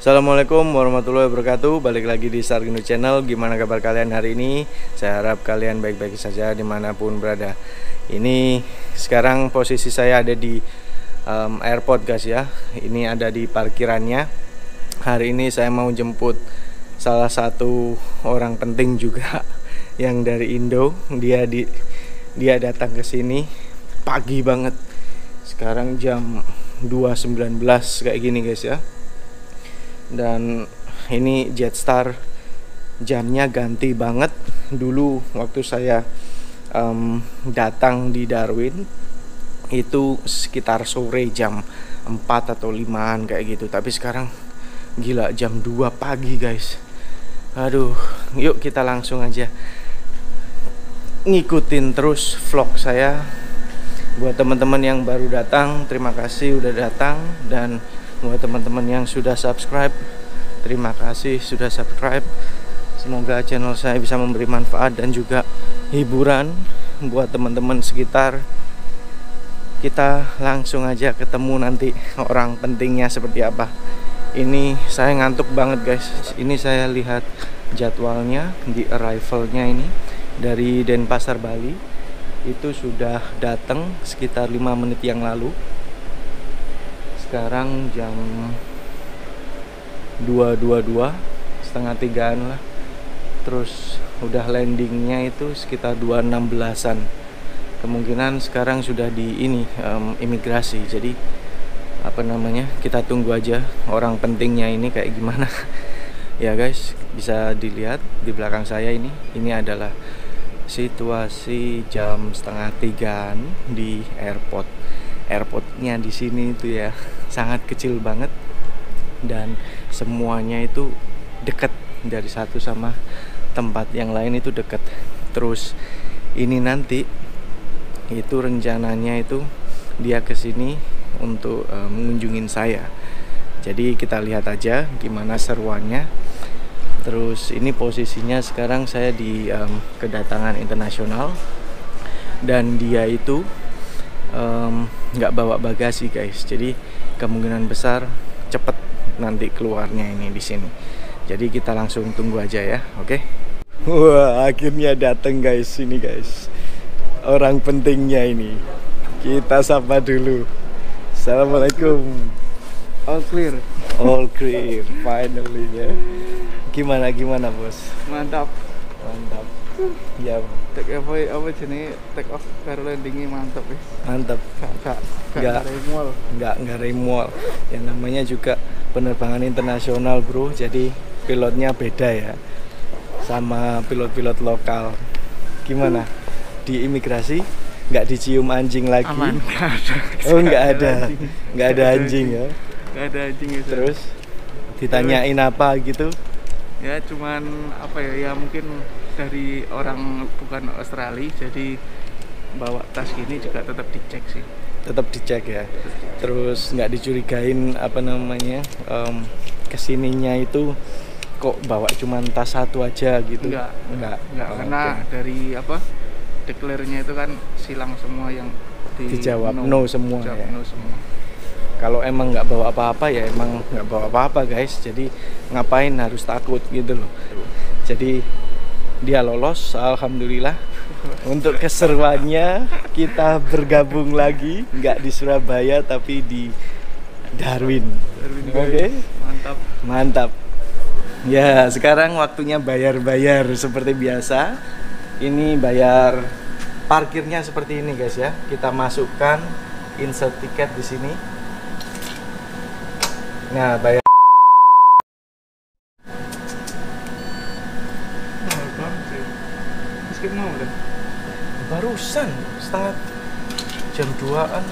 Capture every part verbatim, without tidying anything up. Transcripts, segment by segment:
Assalamualaikum warahmatullahi wabarakatuh. Balik lagi di Sargino Channel. Gimana kabar kalian hari ini? Saya harap kalian baik-baik saja dimanapun berada. Ini sekarang posisi saya ada di um, airport guys ya. Ini ada di parkirannya. Hari ini saya mau jemput salah satu orang penting juga yang dari Indo. Dia di dia datang ke sini pagi banget. Sekarang jam dua sembilan belas kayak gini guys ya. Dan ini Jetstar jamnya ganti banget. Dulu waktu saya um, datang di Darwin itu sekitar sore jam empat atau limaan kayak gitu. Tapi sekarang gila jam dua pagi guys. Aduh, yuk kita langsung aja ngikutin terus vlog saya. Buat teman-teman yang baru datang, terima kasih udah datang. Dan buat teman-teman yang sudah subscribe, terima kasih sudah subscribe. Semoga channel saya bisa memberi manfaat dan juga hiburan buat teman-teman sekitar. Kita langsung aja ketemu nanti orang pentingnya seperti apa. Ini saya ngantuk banget guys. Ini saya lihat jadwalnya di arrivalnya ini dari Denpasar Bali. Itu sudah datang sekitar lima menit yang lalu. Sekarang jam dua dua puluh dua, setengah tigaan lah. Terus udah landingnya itu sekitar dua enam belasan. Kemungkinan sekarang sudah di ini um, imigrasi. Jadi apa namanya, kita tunggu aja orang pentingnya ini kayak gimana. Ya guys, bisa dilihat di belakang saya ini. Ini adalah situasi jam setengah tigaan di airport. Airportnya di sini itu ya sangat kecil banget dan semuanya itu dekat, dari satu sama tempat yang lain itu dekat. Terus ini nanti itu rencananya itu dia kesini untuk uh, mengunjungin saya. Jadi kita lihat aja gimana seruannya. Terus ini posisinya sekarang saya di um, kedatangan internasional dan dia itu nggak um, bawa bagasi guys. Jadi kemungkinan besar cepet nanti keluarnya ini di sini. Jadi kita langsung tunggu aja ya, oke? Okay? Wah, akhirnya datang guys ini guys. Orang pentingnya ini. Kita sapa dulu. Assalamualaikum. All clear. All clear, finally ya. Gimana gimana bos? Mantap. Mantap. Ya. Take apa apa jenis take off karo landingnya mantap ya. Mantap. Gak gak Enggak remol. Enggak enggak remol. Yang namanya juga penerbangan internasional bro. Jadi pilotnya beda ya sama pilot-pilot lokal. Gimana? Di imigrasi nggak dicium anjing lagi? Aman, nggak ada. Oh nggak ada, nggak ada anjing ya? Nggak ada anjing itu. Terus ditanyain apa gitu? Ya cuman apa ya? Ya mungkin dari orang bukan Australia, jadi bawa tas gini juga tetap dicek sih. Tetap dicek ya. Terus nggak dicurigain apa namanya um, kesininya itu kok bawa cuman tas satu aja gitu? Enggak, enggak, enggak oh, karena okay. dari apa? Declare-nya itu kan silang semua yang di dijawab no, no semua dijawab ya. No semua. Kalau emang nggak bawa apa-apa ya emang nggak bawa apa-apa guys. Jadi ngapain harus takut gitu loh. Jadi dia lolos, alhamdulillah. Untuk keseruannya kita bergabung lagi, nggak di Surabaya tapi di Darwin. Darwin Oke, okay? Mantap. Mantap. Ya sekarang waktunya bayar-bayar seperti biasa. Ini bayar parkirnya seperti ini guys ya. Kita masukkan insert tiket di sini. Nah bayar. Mau udah Barusan setengah jam duaan.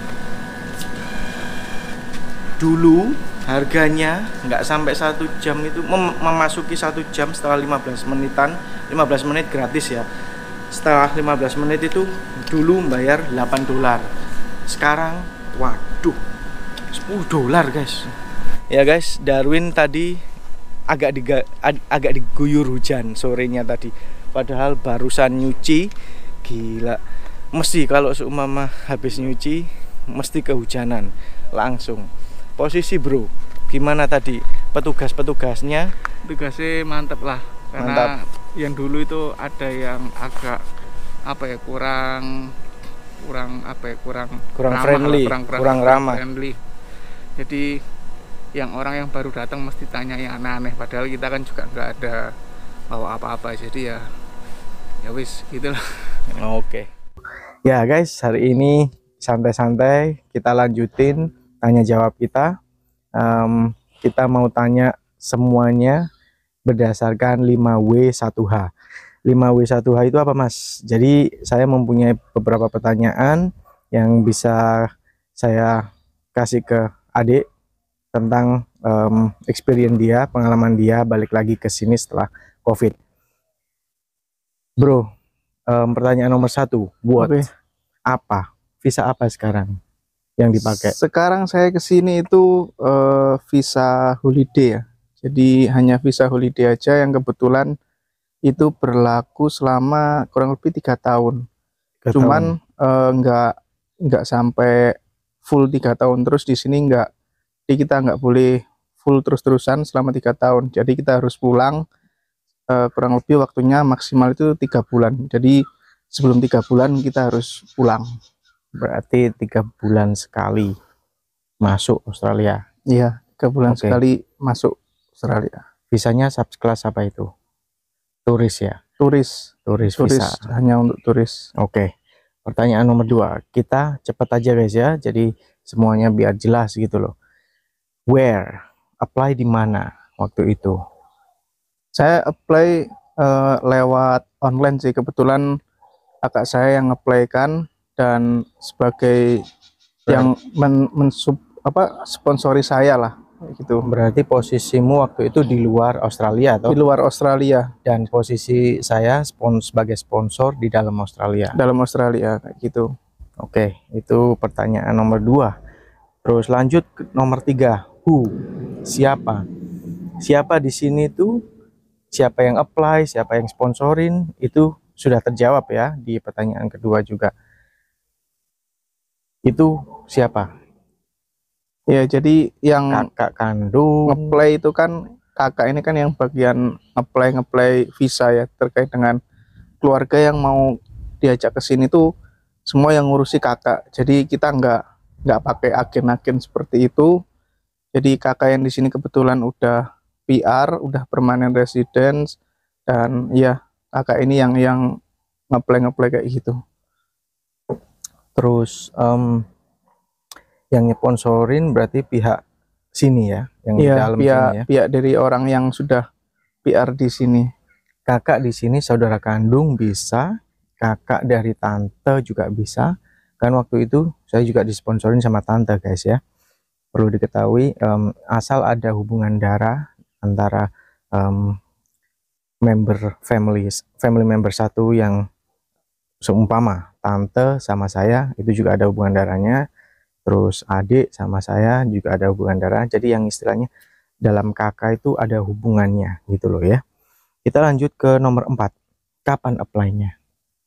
Dulu harganya nggak sampai satu jam itu mem memasuki satu jam setelah lima belas menitan, lima belas menit gratis ya. Setelah lima belas menit itu dulu bayar delapan dolar. Sekarang waduh sepuluh dolar guys. Ya guys, Darwin tadi agak diga agak diguyur hujan sorenya tadi. Padahal barusan nyuci, gila. Mesti kalau seumpama habis nyuci mesti kehujanan langsung. Posisi bro, gimana tadi petugas-petugasnya tugasnya mantep lah, karena Mantap. yang dulu itu ada yang agak apa ya, kurang kurang apa ya kurang Kurang ramah friendly, lah, kurang, kurang, kurang ramah. friendly. Jadi yang orang yang baru datang mesti tanya yang aneh-aneh, padahal kita kan juga nggak ada bawa apa-apa, jadi ya ya wis gitulah. Oke. Ya guys, hari ini santai-santai kita lanjutin tanya jawab kita. Um, kita mau tanya semuanya berdasarkan lima W satu H. lima W satu H itu apa Mas? Jadi saya mempunyai beberapa pertanyaan yang bisa saya kasih ke adik tentang um, experience dia, pengalaman dia balik lagi ke sini setelah COVID. Bro, um, pertanyaan nomor satu, buat Oke. apa? Visa apa sekarang yang dipakai? Sekarang saya ke sini itu uh, visa holiday ya. Jadi hanya visa holiday aja yang kebetulan itu berlaku selama kurang lebih tiga tahun. Tiga Cuman tahun. uh, nggak nggak sampai full tiga tahun terus di sini nggak. Jadi kita nggak boleh full terus-terusan selama tiga tahun. Jadi kita harus pulang uh, kurang lebih waktunya maksimal itu tiga bulan. Jadi sebelum tiga bulan kita harus pulang. Berarti tiga bulan sekali masuk Australia. Iya, tiga bulan Oke. sekali masuk Australia. Visanya subclass apa itu? Turis ya? Turis, Turis, turis visa. hanya untuk turis. Oke. Pertanyaan nomor dua, kita cepat aja guys ya. Jadi semuanya biar jelas gitu loh. Where? Apply di mana waktu itu? Saya apply uh, lewat online sih, kebetulan kakak saya yang apply kan, dan sebagai yang men, mensub apa sponsori saya lah gitu. Berarti posisimu waktu itu di luar Australia atau Di luar Australia, dan posisi saya spons sebagai sponsor di dalam Australia. dalam Australia kayak gitu. Oke, itu pertanyaan nomor dua. Terus lanjut ke nomor tiga. Who? Siapa? Siapa di sini tuh? Siapa yang apply? Siapa yang sponsorin? Itu sudah terjawab ya di pertanyaan kedua juga. Itu siapa? Ya, jadi yang Kakak kandung. ngeplay itu kan kakak ini kan yang bagian ngeplay ngeplay visa ya, terkait dengan keluarga yang mau diajak ke sini tuh semua yang ngurusi kakak. Jadi kita nggak nggak pakai agen-agen seperti itu. Jadi kakak yang di sini kebetulan udah P R, udah permanent residence, dan ya kakak ini yang yang ngeplay ngeplay kayak gitu. Terus um, yang nyeponsorin berarti pihak sini ya, yang di Iya, dalam pihak sini ya. pihak dari orang yang sudah P R di sini. Kakak di sini saudara kandung bisa, kakak dari tante juga bisa. Kan waktu itu saya juga disponsorin sama tante guys ya. Perlu diketahui, um, asal ada hubungan darah antara um, member family family member satu yang seumpama tante sama saya itu juga ada hubungan darahnya. Terus adik sama saya juga ada hubungan darah. Jadi yang istilahnya dalam kakak itu ada hubungannya gitu loh ya. Kita lanjut ke nomor empat. Kapan apply-nya?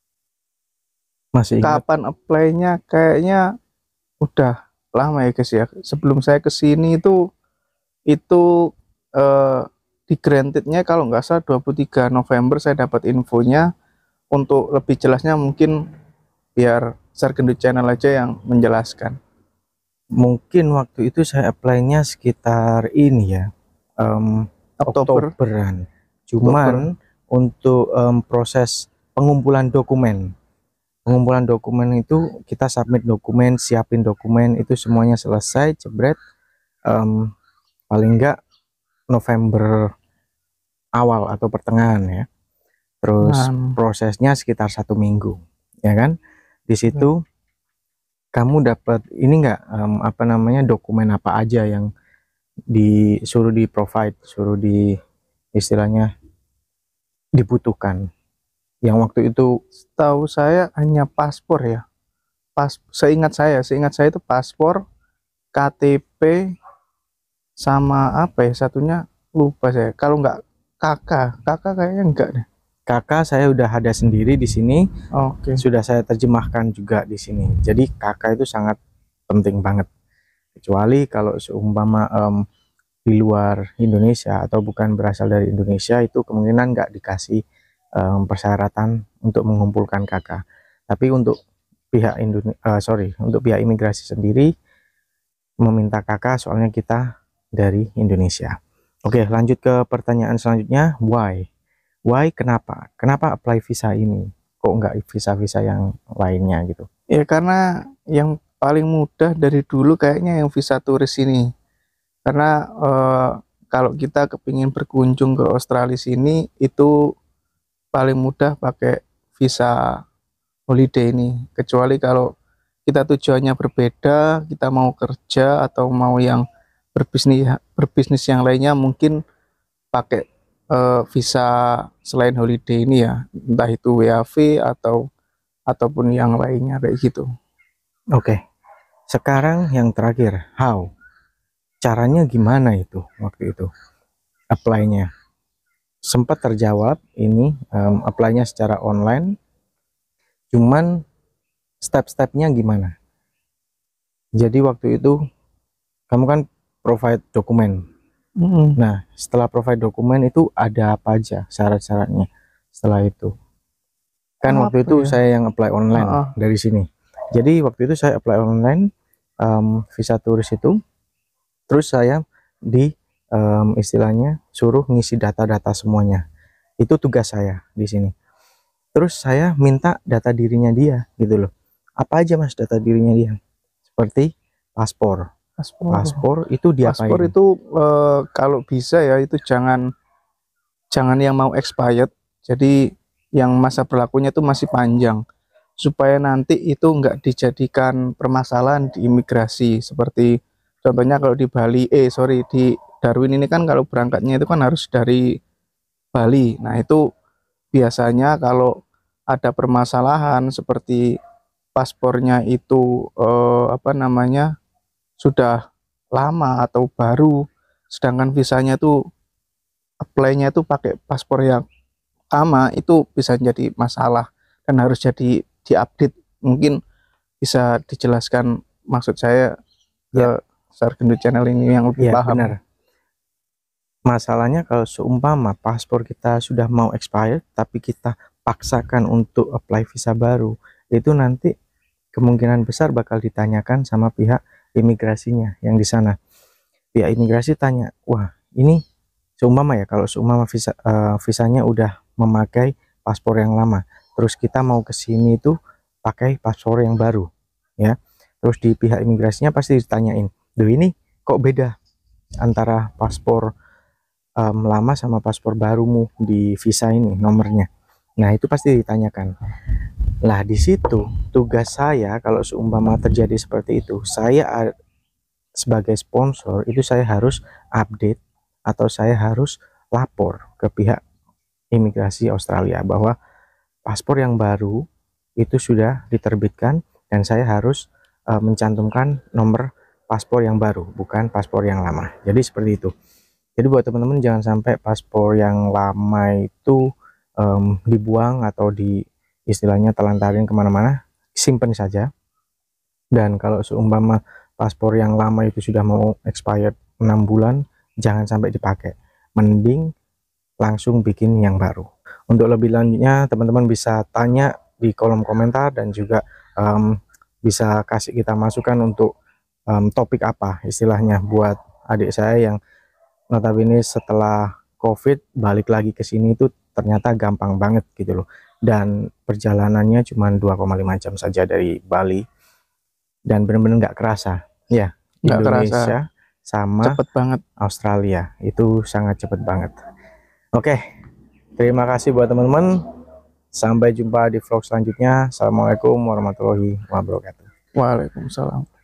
Masih ingat? Kapan apply-nya? Kayaknya udah lama ya guys ya. Sebelum saya kesini itu itu eh, di granted-nya kalau nggak salah dua puluh tiga November saya dapat infonya. Untuk lebih jelasnya mungkin biar Sargento Channel aja yang menjelaskan. Mungkin waktu itu saya apply-nya sekitar ini ya, um, Oktober. Oktoberan. Cuman Oktober. Untuk um, proses pengumpulan dokumen, pengumpulan dokumen itu kita submit dokumen, siapin dokumen itu semuanya selesai, jebret. Um, paling enggak November awal atau pertengahan ya. Terus Nah, prosesnya sekitar satu minggu, ya kan? Di situ kamu dapat ini enggak um, apa namanya dokumen apa aja yang disuruh di provide, suruh di istilahnya dibutuhkan. Yang waktu itu tahu saya hanya paspor ya. Pas seingat saya, seingat saya itu paspor, K T P, sama apa ya satunya lupa saya. Kalau nggak kakak, kakak kayaknya enggak deh. kakak saya udah ada sendiri di sini. Oke. Sudah saya terjemahkan juga di sini. Jadi kakak itu sangat penting banget. Kecuali kalau seumpama um, di luar Indonesia atau bukan berasal dari Indonesia itu kemungkinan nggak dikasih um, persyaratan untuk mengumpulkan K K. Tapi untuk pihak Indonesia, uh, sorry, untuk pihak imigrasi sendiri meminta K K soalnya kita dari Indonesia. Oke, lanjut ke pertanyaan selanjutnya. Why? Why? Kenapa? Kenapa apply visa ini? Kok nggak visa-visa yang lainnya gitu? Ya karena yang paling mudah dari dulu kayaknya yang visa turis ini. Karena eh, kalau kita kepingin berkunjung ke Australia sini itu paling mudah pakai visa holiday ini. Kecuali kalau kita tujuannya berbeda, kita mau kerja atau mau yang berbisnis berbisnis yang lainnya mungkin pakai eh, visa selain holiday ini ya, entah itu W A V atau ataupun yang lainnya kayak gitu. Oke, sekarang yang terakhir, how? Caranya gimana itu waktu itu apply-nya? Sempat terjawab ini um, apply-nya secara online, cuman step-stepnya gimana? Jadi waktu itu kamu kan provide dokumen. Mm-hmm. Nah, setelah provide dokumen itu ada apa aja syarat-syaratnya setelah itu? Kan Oh, waktu apa itu ya? saya yang apply online Uh-uh. dari sini. Jadi waktu itu saya apply online um, visa turis itu. Terus saya di um, istilahnya suruh ngisi data-data semuanya. Itu tugas saya di sini. Terus saya minta data dirinya dia gitu loh. Apa aja mas data dirinya dia? Seperti paspor. Paspor. Paspor itu diapain? Paspor itu eh, kalau bisa ya itu jangan jangan yang mau expired. Jadi yang masa berlakunya itu masih panjang supaya nanti itu nggak dijadikan permasalahan di imigrasi. Seperti contohnya kalau di Bali, eh sorry di Darwin ini kan kalau berangkatnya itu kan harus dari Bali. Nah itu biasanya kalau ada permasalahan seperti paspornya itu eh, apa namanya sudah lama atau baru, sedangkan visanya tuh apply-nya itu pakai paspor yang lama, itu bisa jadi masalah dan harus jadi diupdate. Mungkin bisa dijelaskan maksud saya ke Ya, Sargento Channel ini yang lebih ya paham. benar. Masalahnya kalau seumpama paspor kita sudah mau expired tapi kita paksakan untuk apply visa baru, itu nanti kemungkinan besar bakal ditanyakan sama pihak imigrasinya yang di sana. Pihak imigrasi tanya, wah ini seumpama ya kalau seumpama visa uh, visanya udah memakai paspor yang lama, terus kita mau ke sini itu pakai paspor yang baru, ya. Terus di pihak imigrasinya pasti ditanyain, duh ini kok beda antara paspor um, lama sama paspor barumu di visa ini nomornya. Nah itu pasti ditanyakan. Lah di situ tugas saya kalau seumpama terjadi seperti itu, saya sebagai sponsor itu saya harus update atau saya harus lapor ke pihak imigrasi Australia bahwa paspor yang baru itu sudah diterbitkan dan saya harus uh, mencantumkan nomor paspor yang baru, bukan paspor yang lama. Jadi seperti itu. Jadi buat teman-teman jangan sampai paspor yang lama itu um, dibuang atau di istilahnya telantarin kemana-mana, simpen saja. Dan kalau seumpama paspor yang lama itu sudah mau expired enam bulan, jangan sampai dipakai. Mending langsung bikin yang baru. Untuk lebih lanjutnya teman-teman bisa tanya di kolom komentar dan juga um, bisa kasih kita masukan untuk um, topik apa istilahnya buat adik saya yang notabene setelah COVID balik lagi ke sini itu ternyata gampang banget gitu loh, dan perjalanannya cuma dua koma lima jam saja dari Bali dan benar-benar nggak kerasa ya. Nggak Indonesia kerasa. sama Cepet banget. Australia itu sangat cepet banget. Oke, terima kasih buat teman-teman, sampai jumpa di vlog selanjutnya. Assalamualaikum warahmatullahi wabarakatuh. Waalaikumsalam.